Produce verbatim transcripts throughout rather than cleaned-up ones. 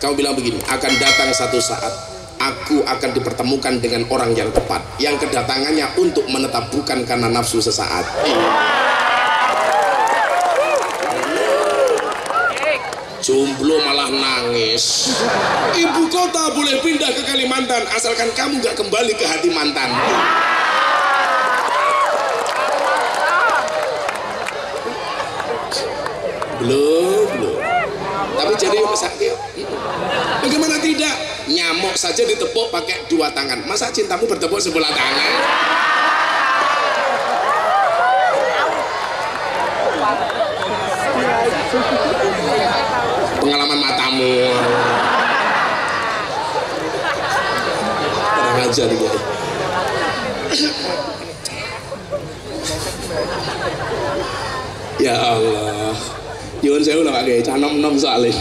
Kamu bilang begini, akan datang satu saat aku akan dipertemukan dengan orang yang tepat, yang kedatangannya untuk menetap bukan karena nafsu sesaat. Jomblo malah nangis. Ibu kota boleh pindah ke Kalimantan asalkan kamu gak kembali ke hati mantan. Belum, belum. Tapi jadi sakit. Bagaimana tidak? Nyamuk saja ditepuk pakai dua tangan. Masa cintamu bertepuk sebelah tangan? Pengalaman matamu. Kurang ajar ya. Ya Allah. Nyuwun sewu lho Pak Kiai, cah nom-nom soalnya.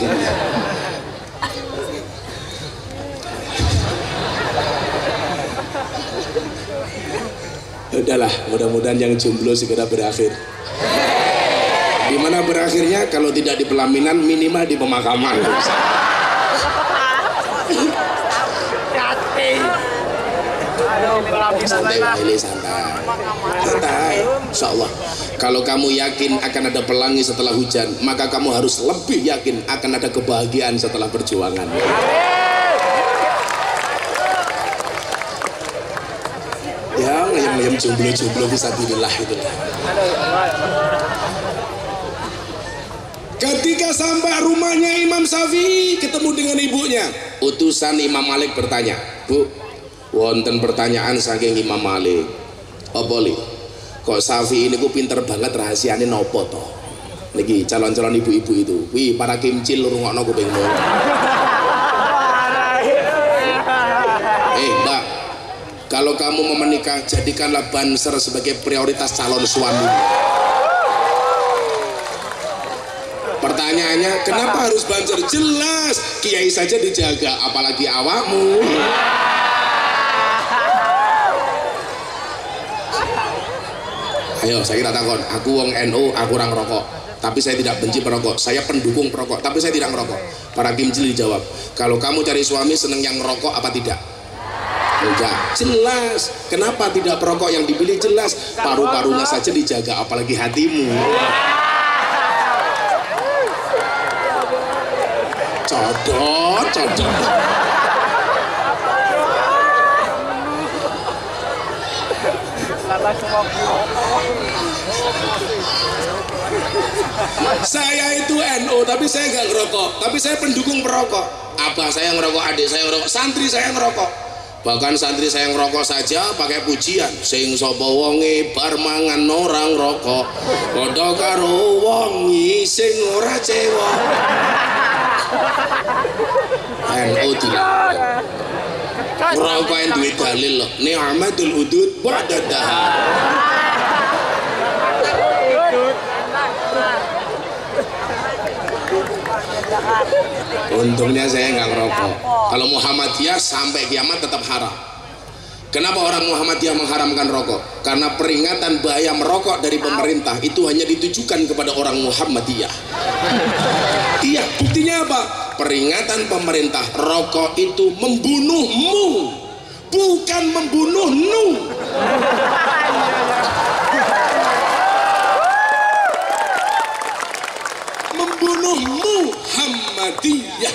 Udahlah, mudah-mudahan yang jomblo segera berakhir. Di mana berakhirnya? Kalau tidak di pelaminan, minimal di pemakaman. Santai ini santai, santai. Insya Allah. Kalau kamu yakin akan ada pelangi setelah hujan, maka kamu harus lebih yakin akan ada kebahagiaan setelah perjuangan. Ya, ngayam-ngayam jomblo-jomblo bisa dirilah itu. Ketika sampai rumahnya Imam Syafi'i, ketemu dengan ibunya, utusan Imam Malik bertanya, Bu, wonten pertanyaan saking Imam Malik. Apa li? Kok Syafi'i ini ku pinter banget rahasiane nopo toh? Niki calon-calon ibu-ibu itu. Wih, para kimcil rungokno kupingmu. Eh, Mbak, kalau kamu mau menikah, jadikanlah Banser sebagai prioritas calon suami. Pertanyaannya, kenapa harus Banser? Jelas, kiai saja dijaga, apalagi awakmu. Ayo, saya kira takon, aku wong N U, aku orang rokok, tapi saya tidak benci perokok, saya pendukung perokok, tapi saya tidak ngerokok. Para kimcil dijawab, kalau kamu cari suami seneng yang ngerokok apa tidak? Enggak, jelas. Kenapa tidak perokok yang dipilih? Jelas, paru-parunya saja dijaga, apalagi hatimu. Codot, codot. Saya itu N U tapi saya nggak ngerokok, tapi saya pendukung perokok. Abah saya ngerokok, adik saya ngerokok, santri saya ngerokok. Bahkan santri saya ngerokok saja pakai pujian, sing sapa wonge bar mangan orang rokok padha karo wongi sing ora cewek. N U dilarang. Ngerokok yang duit dalil loh, ni'matul udud ba'da dahar. Untungnya saya nggak ngerokok. Kalau Muhammadiyah sampai kiamat tetap haram. Kenapa orang Muhammadiyah mengharamkan rokok? Karena peringatan bahaya merokok dari pemerintah itu hanya ditujukan kepada orang Muhammadiyah. Iya, buktinya apa? Peringatan pemerintah, rokok itu membunuhmu, bukan membunuhnu. Membunuh Muhammadiyah.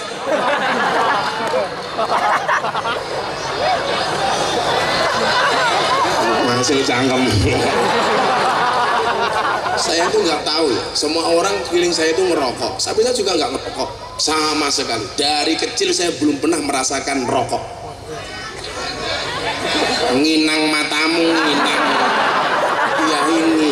Masih cangkem. Saya tuh nggak tahu ya, semua orang keliling saya itu merokok, tapi saya juga nggak merokok sama sekali. Dari kecil saya belum pernah merasakan rokok. Nginang matamu, nginang. Ya ini.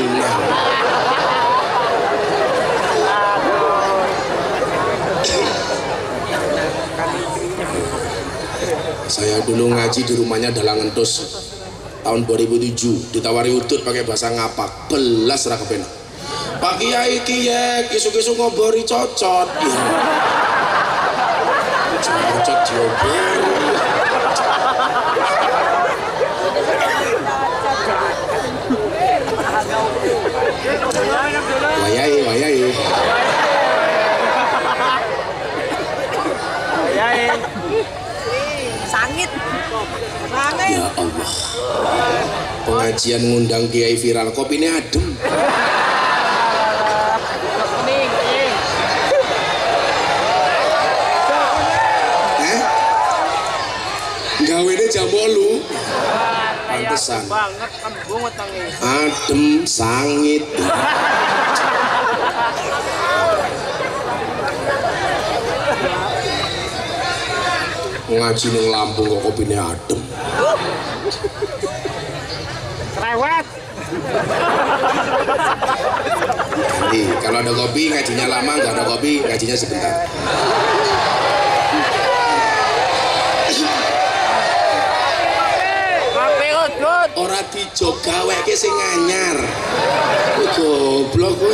Saya dulu ngaji di rumahnya Dalang Entus tahun dua ribu tujuh, ditawari udut pakai bahasa ngapak, belas ra kepenak. Pak Kiai kiye isu-isu ngobori cocot. Ya. Cocot diobori. Wayai, wayai. Sangit. Ya Allah. Pengajian ngundang kiai viral, kopinya adem. Eh? Gawene jam bolu. Pantesan. Adem sangit. Ngaji ning Lampung kok kopinya adem. Lewat. Jadi kalau ada kopi ngajinya lama, nggak ada kopi ngajinya sebentar. Ora dijog gaweke sing anyar. Goblok kowe.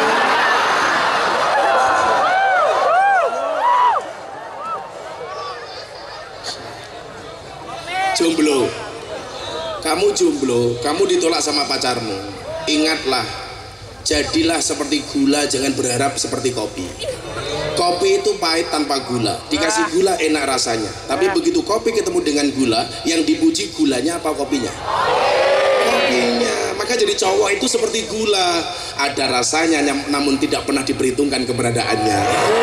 Jomblo, kamu jomblo, kamu ditolak sama pacarmu. Ingatlah, jadilah seperti gula, jangan berharap seperti kopi. Kopi itu pahit tanpa gula, dikasih gula enak rasanya. Tapi begitu kopi ketemu dengan gula, yang dipuji gulanya apa kopinya? Kopinya. Maka jadi cowok itu seperti gula, ada rasanya namun tidak pernah diperhitungkan keberadaannya.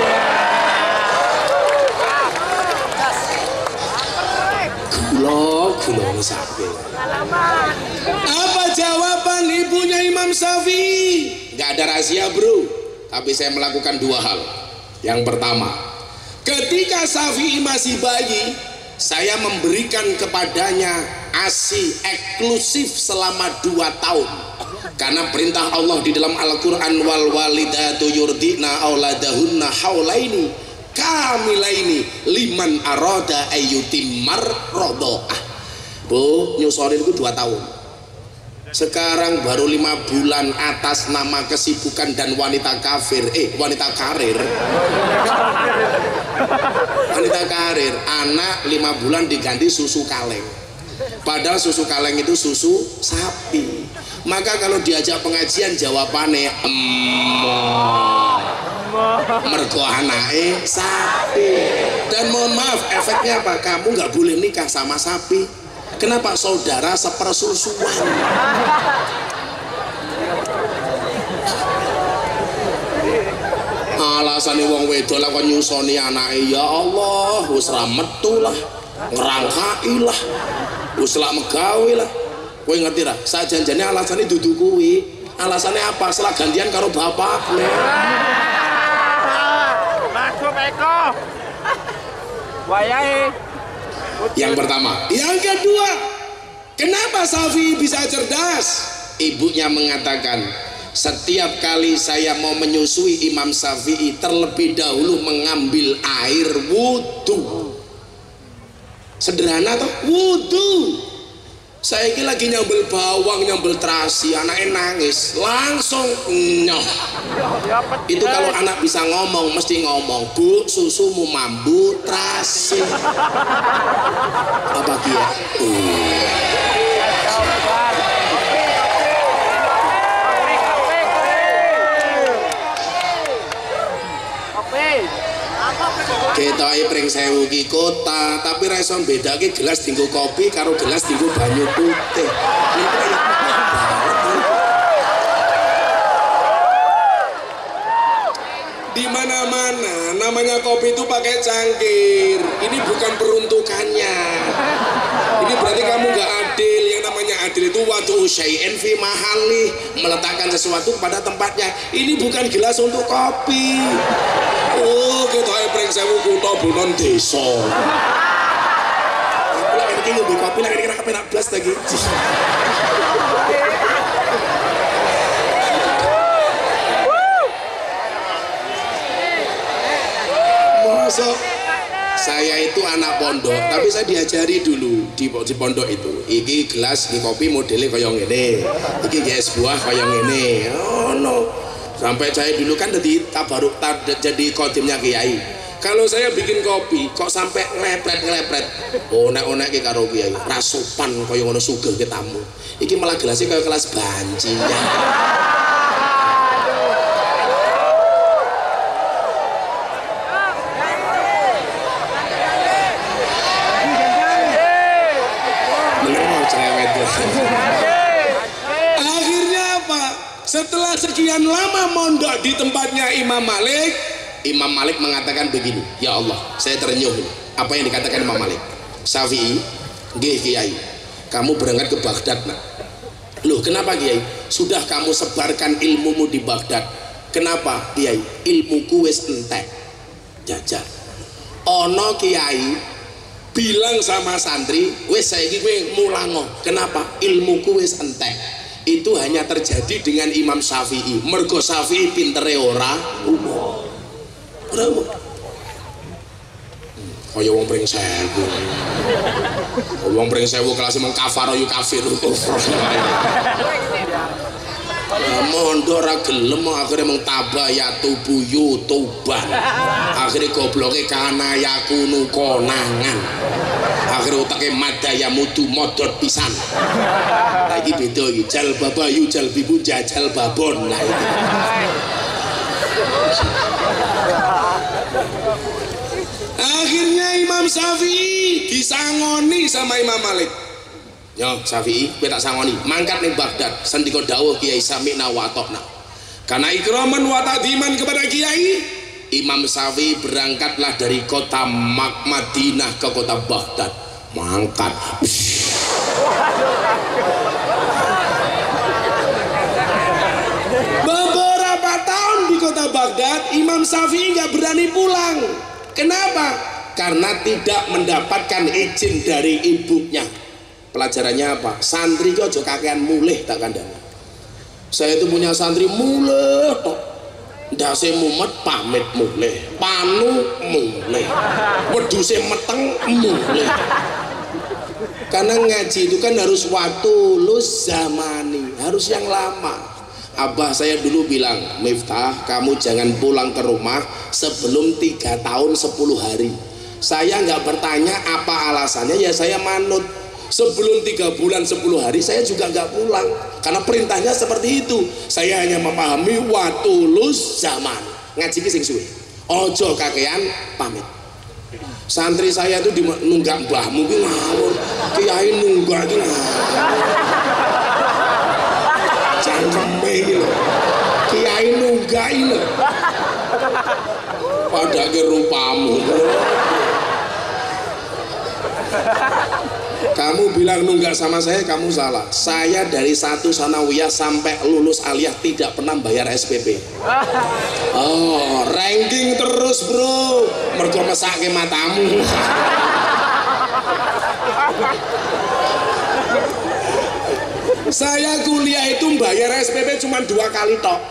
Gula, gula sapi. Apa jawaban ibunya Imam Syafi'i? Gak ada rahasia bro, tapi saya melakukan dua hal. Yang pertama, ketika Syafi'i masih bayi, saya memberikan kepadanya ASI eksklusif selama dua tahun. Karena perintah Allah di dalam Al-Quran, wal walidatu yurdina auladahunna haulaini kamilaini liman aroda ayyutimmar rodoah. Bu, nyusorin itu dua tahun. Sekarang baru lima bulan atas nama kesibukan dan wanita kafir, eh wanita karir. Wanita karir, anak lima bulan diganti susu kaleng. Padahal susu kaleng itu susu sapi. Maka kalau diajak pengajian jawabannya emoh. Mergo anake sapi. Dan mohon maaf, efeknya apa? Kamu nggak boleh nikah sama sapi. Kenapa? Saudara sepersusuan. Alasannya wong wedok lah kok nyusoni anake, ya Allah, wis ra metu lah, ngrangkai lah, wis lak megawe lah. Kowe ngerti ra? Sajanjane alasannya dudu kuwi. Alasannya apa? Setelah gantian karo bapakne. Masuk Eko. Wayahe. Yang pertama. Yang kedua, kenapa Syafi'i bisa cerdas? Ibunya mengatakan, setiap kali saya mau menyusui Imam Syafi'i, terlebih dahulu mengambil air wudhu. Sederhana toh? Wudhu. Saya ini lagi nyambel bawang, nyambel terasi, anaknya nangis, langsung nyoh. Itu kalau anak bisa ngomong, mesti ngomong, Bu, susumu mambu terasi. Apa dia? Uh. Kita pring sewu ki kota, tapi ra iso bedake gelas dienggo kopi karo gelas dienggo banyu putih. Di mana-mana namanya kopi itu pakai cangkir. Ini bukan peruntukannya. Ini berarti kamu nggak adil. Yang namanya adil itu wadu syai'in fi mahali, meletakkan sesuatu pada tempatnya. Ini bukan gelas untuk kopi. Oh, kita pring sewu kutha bunon desa. Lah iki ngombe kopi lek kira kepenak blas lagi. Masuk. Saya itu anak pondok, tapi saya diajari dulu di, di pondok itu. Iki gelas iki kopi modelnya kaya ngene. Iki es buah kaya ngene. Oh no. Sampai saya dulu kan jadi tabaruk jadi kodimnya kiai. Kalau saya bikin kopi kok sampai ngelepret-ngelepret. Onek-onek ki karo kiai. Rasupan kaya ngono sugih ke tamu. Iki malah gelasnya kaya kelas banci. Akhirnya apa? Setelah sekian lama mondok di tempatnya Imam Malik, Imam Malik mengatakan begini, ya Allah, saya terenyuh. Apa yang dikatakan Imam Malik? Syafi'i, nggih Kiai, kamu berangkat ke Baghdad nak. Loh kenapa Kiai? Sudah kamu sebarkan ilmumu di Baghdad. Kenapa Kiai? Ilmuku wis entek. Jajal. Ono Kiai bilang sama santri, wis saiki kowe mulango. Kenapa? Ilmuku wis entek. Itu hanya terjadi dengan Imam Syafi'i. Mergo Syafi'i pintere ora umum. Ora umum. Kaya wong pring sewu. Wong pring sewu kelas mung kafaro yu kafir. Mondok ora gelem akhire mung tabayatu buyu toban. Akhire gobloke kana yakunu konangan. Akhire utake madaya mudu modot pisan. Lah iki beda iki jal babayu jal bibu jajal babon. Lah iki. Akhirnya Imam Syafi'i disangoni sama Imam Malik. Yo Syafi'i, kowe tak sangoni, mangkat ning Baghdad, sendika dawuh Kiai sami'na wa ata'na. Karena ikraman wa ta'diman kepada Kiai, Imam Syafi'i berangkatlah dari kota Madinah ke kota Baghdad. Mangkat. Beberapa tahun di kota Baghdad, Imam Syafi'i nggak berani pulang. Kenapa? Karena tidak mendapatkan izin dari ibunya. Pelajarannya apa? Santri kok aja kakean mulih tak kandhani. Saya itu punya santri mulih tok. Ndase mumet pamit mulih, panu mulih, wedhuse meteng mulih. Karena ngaji itu kan harus waktu lus zamani, harus yang lama. Abah saya dulu bilang, Miftah, kamu jangan pulang ke rumah sebelum tiga tahun sepuluh hari. Saya nggak bertanya apa alasannya, ya saya manut. Sebelum tiga bulan sepuluh hari saya juga nggak pulang, karena perintahnya seperti itu. Saya hanya memahami waktu lus zaman. Ngaji ki sing suwe. Ojo kakean pamit. Santri saya itu di nunggak mbahmu ki ngawur, kiai nunggak ki ngawur. Cangkeme iki lho. Kiai nunggak iki lho. Padake rupamu. Kamu bilang nunggak sama saya, kamu salah. Saya dari satu sanawiyah sampai lulus aliyah tidak pernah bayar S P P. Oh, ranking terus bro. Mergo mesake matamu. Saya kuliah itu bayar S P P cuma dua kali tok.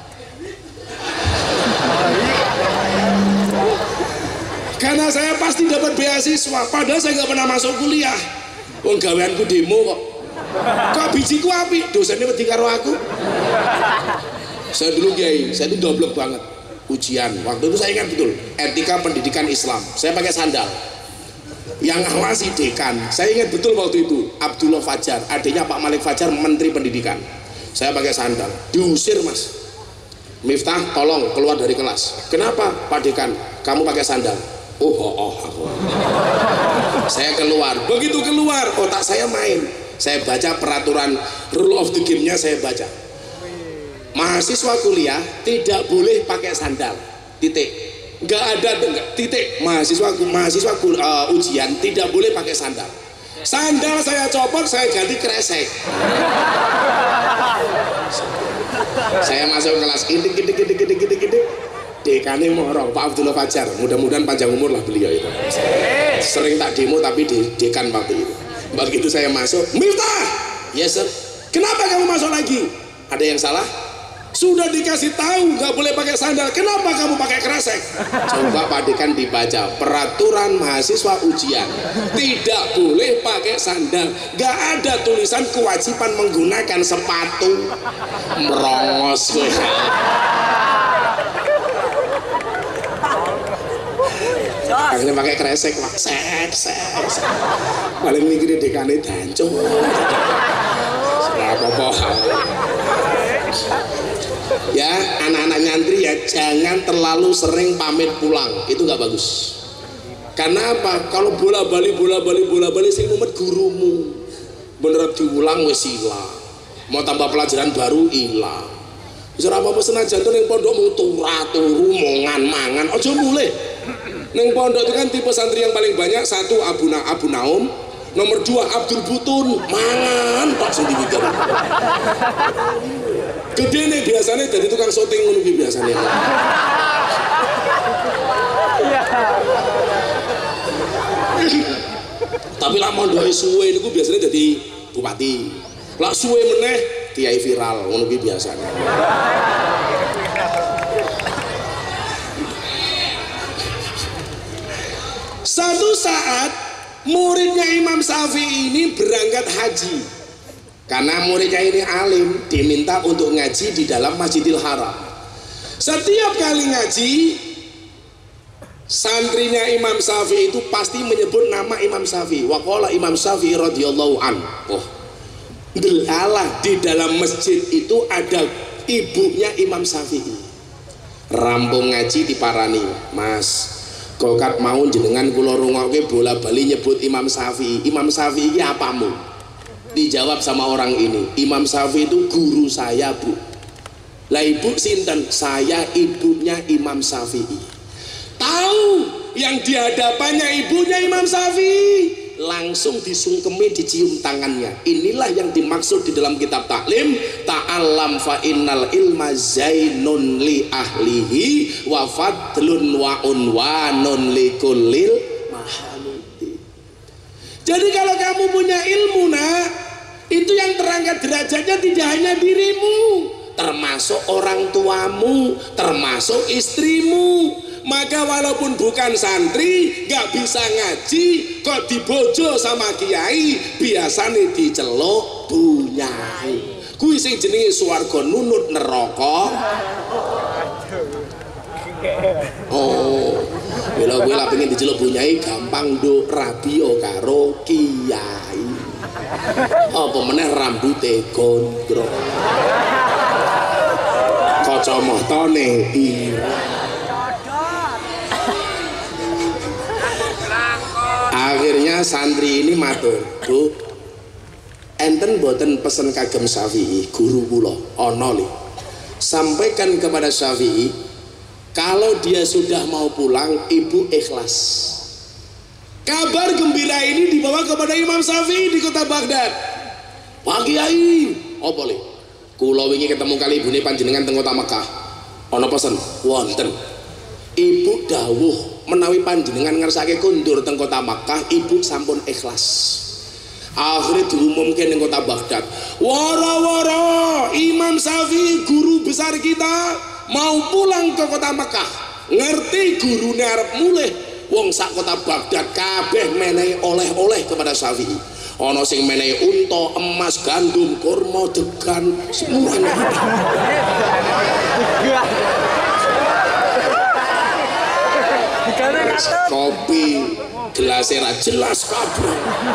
Karena saya pasti dapat beasiswa, padahal saya nggak pernah masuk kuliah. Wong gaweanku demo kok. Kok bijiku api, dosennya wedi karo aku. Saya dulu Kiai, saya itu goblok banget. Ujian, waktu itu saya ingat betul, etika pendidikan Islam. Saya pakai sandal. Yang ngawasi dekan, saya ingat betul waktu itu, Abdullah Fajar, adiknya Pak Malik Fajar, Menteri Pendidikan. Saya pakai sandal, diusir mas. Miftah, tolong keluar dari kelas. Kenapa Pak Dekan? Kamu pakai sandal. Oh, oh, oh, oh. Saya keluar. Begitu keluar, otak saya main. Saya baca peraturan rule of the game-nya, saya baca. Mahasiswa kuliah tidak boleh pakai sandal. Titik. Nggak ada titik. Mahasiswa mahasiswa uh, ujian tidak boleh pakai sandal. Sandal saya copot, saya ganti kresek. Saya masuk kelas indik indik indik indik indik indik. Dekane moro Pak Abdullah Fajar, mudah-mudahan panjang umur lah beliau itu. Sering tak demo tapi de dekan waktu itu. Begitu saya masuk, Miftah, yes sir. Kenapa kamu masuk lagi? Ada yang salah? Sudah dikasih tahu nggak boleh pakai sandal, kenapa kamu pakai kresek? Coba Pak Dekan dibaca peraturan mahasiswa ujian, tidak boleh pakai sandal, nggak ada tulisan kewajiban menggunakan sepatu. Merongos. Akhirnya pakai kresek, pak, sek, sek, sek. Paling mikir dekane dancung. Apa-apa. Ya, anak-anak nyantri ya jangan terlalu sering pamit pulang, itu nggak bagus. Karena apa? Kalau bola bali bola bali bola bali sing mumet gurumu. bener diulang wis ilang, mau tambah pelajaran baru ilang. Wis ora apa-apa senajan to ning pondok mung turu mongan mangan aja mulih. Ning pondok itu kan tipe santri yang paling banyak, satu Abu Na Abu Naum, nomor dua Abdul Butun, mangan tok sing dipikir. Gede nih biasanya jadi tukang syuting ngono ki biasanya. Tapi lah mondoke suwe niku biasanya jadi bupati. Lah suwe meneh kiai viral ngono ki biasanya. Satu saat muridnya Imam Syafi'i ini berangkat haji. Karena muridnya ini alim, diminta untuk ngaji di dalam Masjidil Haram. Setiap kali ngaji, santrinya Imam Syafi'i itu pasti menyebut nama Imam Syafi'i. Waqala Imam Syafi'i radhiyallahu an. Oh, delalah di dalam masjid itu ada ibunya Imam Syafi'i. Rampung ngaji diparani, Mas, kokat mau jenengan kula rungokke bola-bali nyebut Imam Syafi'i. Imam Syafi'i iki apamu? Dijawab sama orang ini, Imam Syafi'i itu guru saya, Bu. Lah ibu sinten? Saya ibunya Imam Syafi'i. Tahu yang di hadapannya ibunya Imam Syafi'i, langsung disungkemi, dicium tangannya. Inilah yang dimaksud di dalam kitab taklim, ta'allam fa innal ilma zainun li ahlihi wa fadlun wa unwanun li kullil mahamudi. Jadi kalau kamu punya ilmu, nak, itu yang terangkat derajatnya tidak hanya dirimu, termasuk orang tuamu, termasuk istrimu. Maka walaupun bukan santri, gak bisa ngaji, kok dibojo sama kiai, biasanya diceluk bunyai. Kuwi sing jenenge swarga nunut neraka. Oh, bila gue lah pengen diceluk bunyai, gampang do rabio karo kiai. Apa meneh rambute gondrong, kacamatane ireng. Akhirnya santri ini matur, Bu, enten boten pesen kagem Syafi'i, guru kula ana li. Sampaikan kepada Syafi'i, kalau dia sudah mau pulang, ibu ikhlas. Kabar gembira ini dibawa kepada Imam Syafi'i di kota Baghdad. Pak Kiai, apa li? Kula wingi ketemu kali ibune panjenengan teng kota Mekah. Ana pesen? Wonten. Ibu dawuh menawi panjenengan ngersake kundur teng kota Makkah, ibu sampun ikhlas. Akhirnya diumumkan di kota Baghdad, wara-wara Imam Syafi'i guru besar kita mau pulang ke kota Makkah. Ngerti gurune arep mulih, wong sak kota Baghdad kabeh menehi oleh-oleh kepada Syafi'i. Ana sing menehi unta, emas, gandum, kurma, degan, semuanya. Kopi gelasnya jelas kabeh.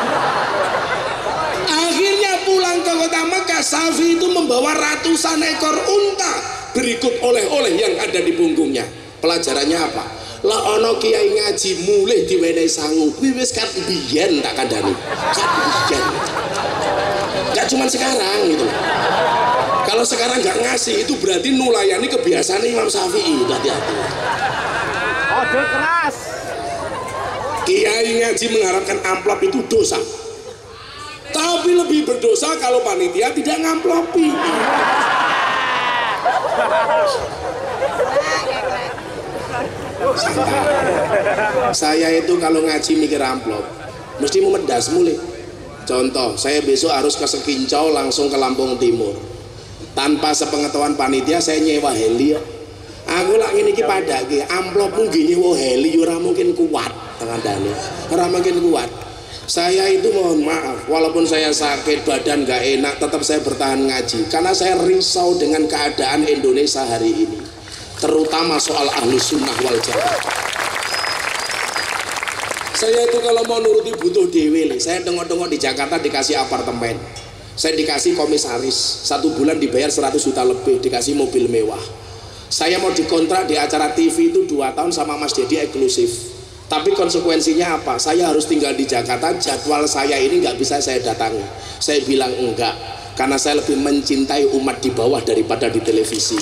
Akhirnya pulang ke kota Mekah, Syafi'i itu membawa ratusan ekor unta berikut oleh-oleh yang ada di punggungnya. Pelajarannya apa? Lah ono kiai ngaji mulih diwenehi sangu, kuwi wis kat biyen tak kandhani. Kat biyen. Gak cuma sekarang gitu. Kalau sekarang nggak ngasih, itu berarti nulayani kebiasaan Imam Syafi'i. Hati-hati. Ode keras. Kiai ngaji mengharapkan amplop itu dosa, tapi lebih berdosa kalau panitia tidak ngamplopi. Saya itu kalau ngaji mikir amplop mesti memedas mulai. Contoh, saya besok harus ke Sekincau langsung ke Lampung Timur, tanpa sepengetahuan panitia saya nyewa heli. Aku lak ngene iki padake amplop mungkin nyewa heli ora mungkin kuat tengandane. Ora mungkin kuat. Saya itu mohon maaf, walaupun saya sakit badan gak enak, tetap saya bertahan ngaji karena saya risau dengan keadaan Indonesia hari ini, terutama soal ahlu sunnah wal jamaah. Saya itu kalau mau nuruti butuh dewe, saya tengok-tengok di Jakarta dikasih apartemen, saya dikasih komisaris, satu bulan dibayar seratus juta lebih, dikasih mobil mewah. Saya mau dikontrak di acara T V itu dua tahun sama Mas Dedi eksklusif, Tapi konsekuensinya apa? Saya harus tinggal di Jakarta, jadwal saya ini nggak bisa saya datangi. Saya bilang enggak, karena saya lebih mencintai umat di bawah daripada di televisi.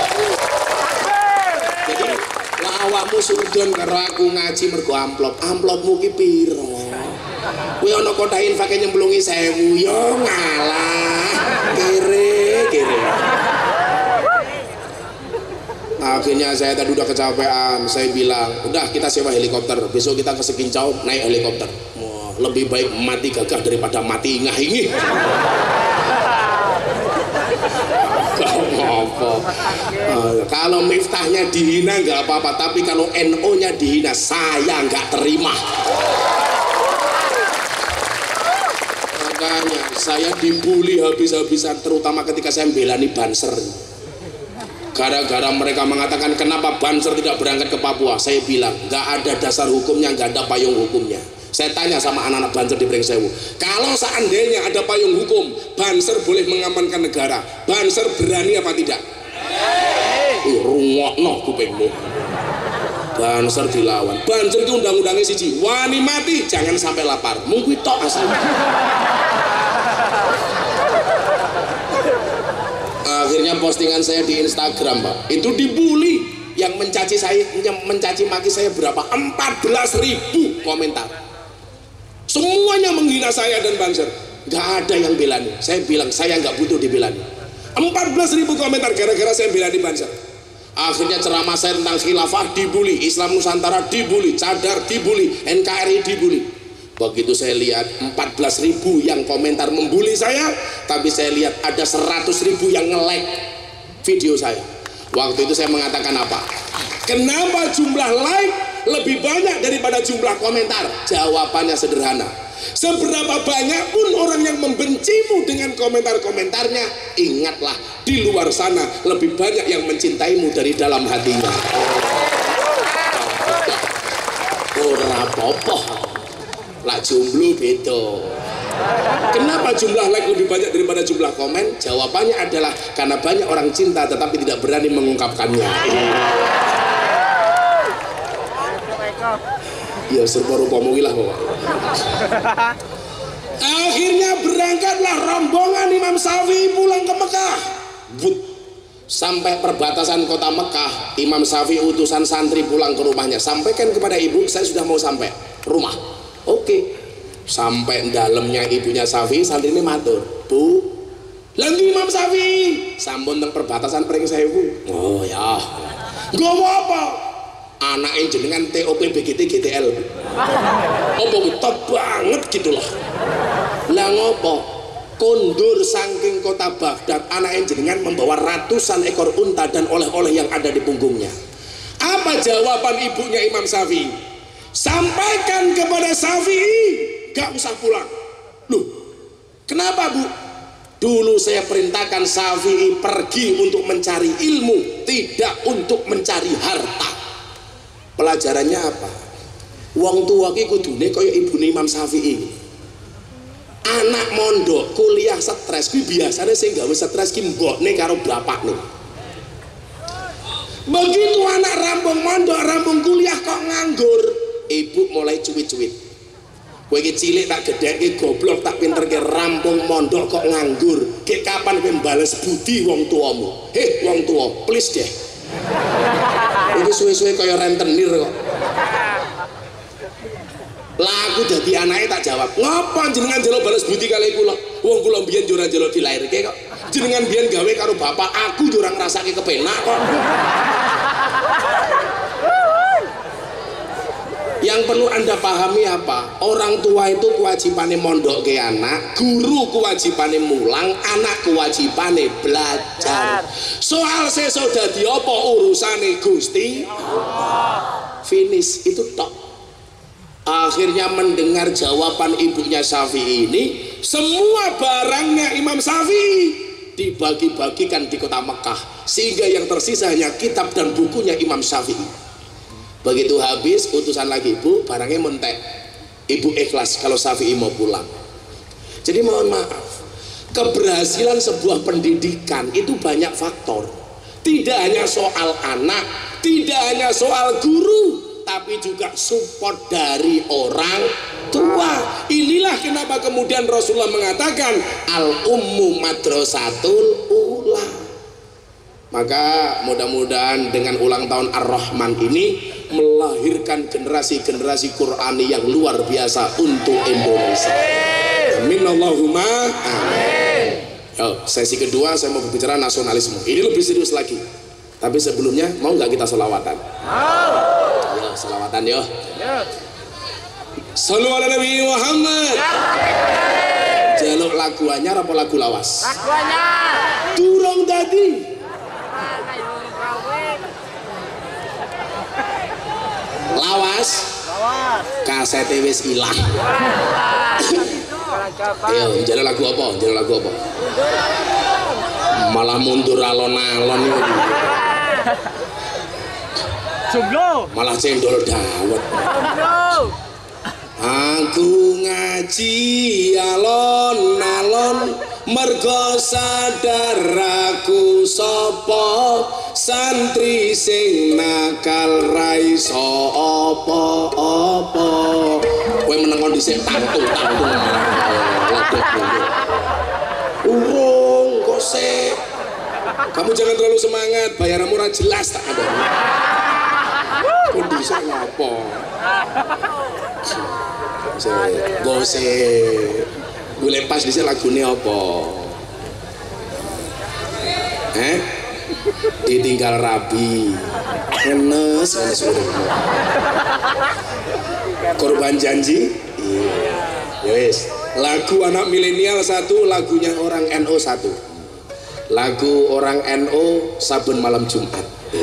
Jadi lah awakmu sudon karo aku ngaji mergo amplop, amplopmu ki piro? Kowe ana kotak infake nyemplungi sewu, yo ngalah, kere kere. Akhirnya saya tadi udah kecapean, saya bilang udah kita sewa helikopter, besok kita ke Sekincau naik helikopter. Wah, lebih baik mati gagah daripada mati ingah-ingih. Apa? Uh, kalau miftahnya dihina nggak apa-apa, tapi kalau N O-nya dihina saya nggak terima. Makanya saya dibully habis-habisan, terutama ketika saya belani Banser. Gara-gara mereka mengatakan kenapa Banser tidak berangkat ke Papua, saya bilang nggak ada dasar hukumnya, nggak ada payung hukumnya. Saya tanya sama anak-anak Banser di Brengsewu, kalau seandainya ada payung hukum, Banser boleh mengamankan negara, Banser berani apa tidak? Ih, rungokno kupingmu. Banser dilawan. Banser itu undang-undangnya siji, wani mati jangan sampai lapar. Mungkin tok asal. Akhirnya postingan saya di Instagram, Pak, itu dibully. Yang mencaci saya, yang mencaci maki saya berapa? empat belas ribu komentar. Semuanya menghina saya dan Banser. Gak ada yang belani. Saya bilang saya nggak butuh dibelani. empat belas ribu komentar gara-gara saya belani Banser. Akhirnya ceramah saya tentang khilafah dibully, Islam Nusantara dibully, cadar dibully, N K R I dibully. Begitu saya lihat empat belas ribu yang komentar membuli saya, tapi saya lihat ada seratus ribu yang nge-like video saya. Waktu itu saya mengatakan apa? Kenapa jumlah like lebih banyak daripada jumlah komentar? Jawabannya sederhana. Seberapa banyak pun orang yang membencimu dengan komentar-komentarnya, ingatlah di luar sana lebih banyak yang mencintaimu dari dalam hatinya. Ora apa-apa. Lah jomblo beda. Kenapa jumlah like lebih banyak daripada jumlah komen? Jawabannya adalah karena banyak orang cinta tetapi tidak berani mengungkapkannya. Ya serba rupa muwilah kok. Akhirnya berangkatlah rombongan Imam Syafi'i pulang ke Mekah. But. Sampai perbatasan kota Mekah, Imam Syafi'i utusan santri pulang ke rumahnya. Sampaikan kepada ibu, saya sudah mau sampai rumah. Oke, sampai dalamnya ibunya Syafi'i, santri ini matur, Bu, lagi Imam Syafi'i, sampun teng perbatasan Brengsewu. Oh ya, gak mau apa? Anaknya jenengan T O P B G T G T L. Apa top banget gitu loh. Lah ngopo? Kondur saking kota Baghdad, anaknya jenengan membawa ratusan ekor unta dan oleh-oleh yang ada di punggungnya. Apa jawaban ibunya Imam Syafi'i? Sampaikan kepada Syafi'i, gak usah pulang. Loh, kenapa Bu? Dulu saya perintahkan Syafi'i pergi untuk mencari ilmu, tidak untuk mencari harta. Pelajarannya apa? Wong tua ki kudune kaya ibune Imam Syafi'i. Anak mondok kuliah stres ki biasanya sing gawe stres ki mbokne karo bapakne. Begitu anak rampung mondok, rampung kuliah kok nganggur, ibu mulai cuit-cuit. Kowe iki cilik tak gedheke goblok tak pinterke rampung mondok kok nganggur. Ki kapan kowe mbales budi wong tuamu? Heh wong tua, please deh. Iki suwe-suwe kaya rentenir kok. Lah aku dadi anake tak jawab, "Ngapa jenengan njaluk balas budi kali kula? Wong kula mbiyen yo ora njaluk dilairke kok. Jenengan mbiyen gawe karo bapak, aku yo ora ngrasake kepenak kok." Yang perlu Anda pahami apa? Orang tua itu kewajibannya mondok ke anak, guru kewajibannya mulang, anak kewajibannya belajar. Soal sesuk dadi apa urusane Gusti Allah. Finish itu tok. Akhirnya mendengar jawaban ibunya Syafi'i ini, semua barangnya Imam Syafi'i dibagi-bagikan di kota Mekah, sehingga yang tersisa hanya kitab dan bukunya Imam Syafi'i. Begitu habis, utusan lagi, Bu, barangnya mentek. Ibu ikhlas kalau Syafi'i mau pulang. Jadi mohon maaf, keberhasilan sebuah pendidikan itu banyak faktor. Tidak hanya soal anak, tidak hanya soal guru, tapi tapi juga support dari orang tua. Inilah kenapa kemudian Rasulullah mengatakan al ummu madrasatul ula. Maka mudah-mudahan dengan ulang tahun Ar-Rahman ini melahirkan generasi-generasi Qur'ani yang luar biasa untuk Indonesia. Amin Allahumma amin. Yo, sesi kedua saya mau berbicara nasionalisme. Ini lebih serius lagi. Tapi sebelumnya mau nggak kita selawatan? Mau. Yo, selawatan yo. Sallu ala Nabi Muhammad. Jaluk lagu anyar apa lagu lawas? Lagu anyar. Durung tadi. Lawas. Lawas. Kaset wis ilang. Ayo, jaluk lagu apa? Jaluk lagu apa? Malah mundur alon-alon ini. Jomblo. Malah cendol dawet. Jomblo. Aku ngaji alon-alon mergo sadar aku sapa santri sing nakal ra iso apa-apa. Kowe meneng kondisi tangtu-tangtu. Urung kok sik. Kamu jangan terlalu semangat, bayaranmu ora jelas tak ada. Kondisi ngopo? Gose gue lepas di sini lagunya apa? Eh? Ditinggal rabi enes enes korban janji iya yes. Lagu anak milenial satu, lagunya orang N O satu, lagu orang N O saben malam Jumat.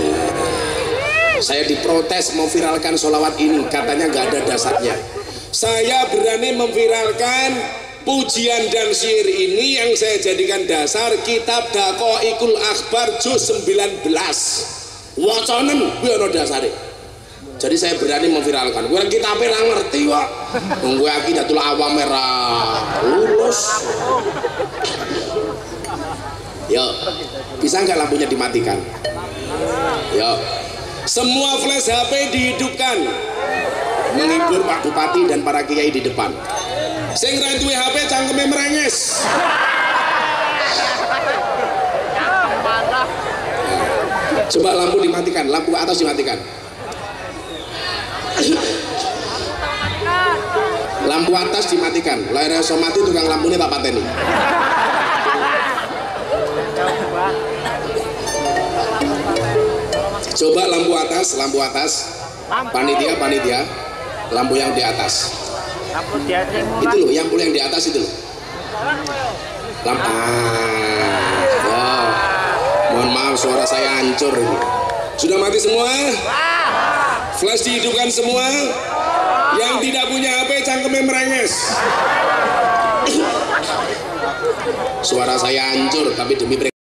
Saya diprotes mau viralkan sholawat ini, katanya nggak ada dasarnya. Saya berani memviralkan pujian dan syair ini yang saya jadikan dasar kitab Daqaiqul Akhbar juz sembilan belas. Wacanen kuwi ana dasare. Jadi saya berani memviralkan. Kuwi kitab ora ngerti kok. Wong kowe akidatul awam merah lulus. Yo, bisa nggak lampunya dimatikan? Yo. Semua flash H P dihidupkan, menghibur Pak Bupati dan para kiai di depan. Sing ra duwe H P cangkeme merenges. Coba lampu dimatikan, lampu atas dimatikan. Lampu atas dimatikan. Layar iso mati tukang lampunya tak pateni. Coba lampu atas, lampu atas. Panitia, panitia. Lampu yang di atas. Lampu di atas yang murah. Itu loh, lampu yang di atas itu loh. Lampu. Ah, ya. Mohon maaf suara saya hancur ini. Sudah mati semua? Flash dihidupkan semua. Yang tidak punya H P cangkemnya merenges. Suara saya hancur tapi demi